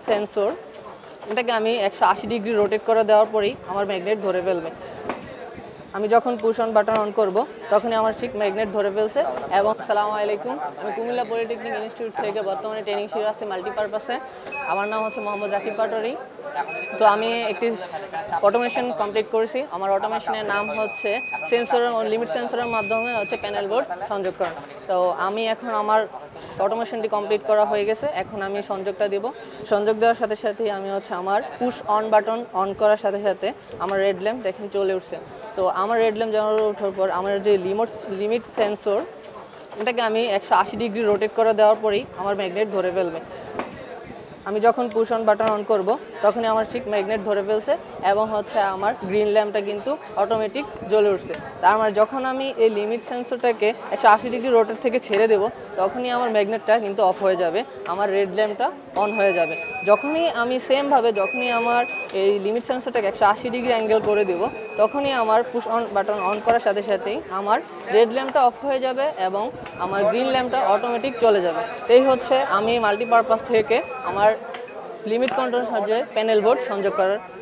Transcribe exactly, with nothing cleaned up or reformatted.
Sensor, এটাকে আমি একশো আশি ডিগ্রি রোটেট করে দেওয়ার পরেই আমার ম্যাগনেট ধরে ফেলবে। আমি যখন পুশ অন বাটন অন করব তখনই আমার ঠিক ম্যাগনেট ধরে ফেলছে। এবং আসসালামু আলাইকুম, আমি কুমিল্লা পলিটেকনিক ইনস্টিটিউট থেকে বর্তমানে ট্রেনিং শিখে আছি মাল্টিপারপাসে। আমার নাম হচ্ছে মোহাম্মদ জাকির পাটোয়ারি। তো আমি একটি অটোমেশন কমপ্লিট করেছি। আমার অটোমেশনের নাম হচ্ছে সেন্সরের লিমিট সেন্সরের মাধ্যমে হচ্ছে প্যানেল বোর্ড সংযোগ করা। তো আমি এখন আমার অটোমেশনটি কমপ্লিট করা হয়ে গেছে। এখন আমি সংযোগটা দেব। সংযোগ দেওয়ার সাথে সাথেই আমি হচ্ছে আমার পুশ অন বাটন অন করার সাথে সাথে আমার রেড ল্যাম্প দেখেন চলে উঠছে। তো আমার রেড ল্যাম্প জ্বালানো ওঠার পর আমার যে লিমিট লিমিট সেন্সর, এটাকে আমি একশো আশি ডিগ্রি রোটেট করে দেওয়ার পরেই আমার ম্যাগনেট ধরে ফেলবে। আমি যখন পুশ অন বাটন অন করব তখনই আমার ঠিক ম্যাগনেট ধরে ফেলছে এবং হচ্ছে আমার গ্রিন ল্যাম্পটা কিন্তু অটোমেটিক জ্বলে উঠছে। তার মানে যখন আমি এই লিমিট সেন্সরটাকে একশো আশি ডিগ্রি রোটেট থেকে ছেড়ে দেব তখনই আমার ম্যাগনেটটা কিন্তু অফ হয়ে যাবে, আমার রেড ল্যাম্পটা অন হয়ে যাবে। যখনই আমি সেমভাবে যখনই আমার এই লিমিট সেন্সরটাকে একশো আশি ডিগ্রি অ্যাঙ্গেল করে দেব তখনই আমার পুশ অন বাটন অন করার সাথে সাথেই আমার রেড ল্যাম্পটা অফ হয়ে যাবে এবং আমার গ্রিন ল্যাম্পটা অটোমেটিক চলে যাবে। এই হচ্ছে আমি মাল্টিপারপাস থেকে আমার লিমিট কন্ট্রোলের সাহায্যে প্যানেল বোর্ড সংযোগ করার